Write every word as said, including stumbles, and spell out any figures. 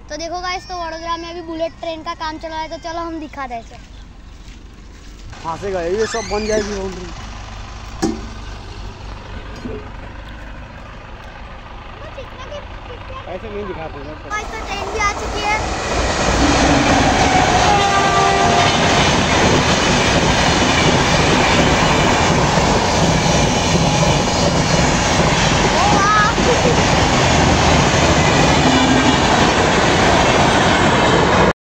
तो देखो गाइस, तो वडोदरा में अभी बुलेट ट्रेन का काम चल रहा है, तो चलो हम दिखा दें। वहाँ से गए ये सब बन जाएगी बाउंड्री। ऐसे नहीं दिखाते हैं। गाइस, तो ट्रेन भी आ चुकी है।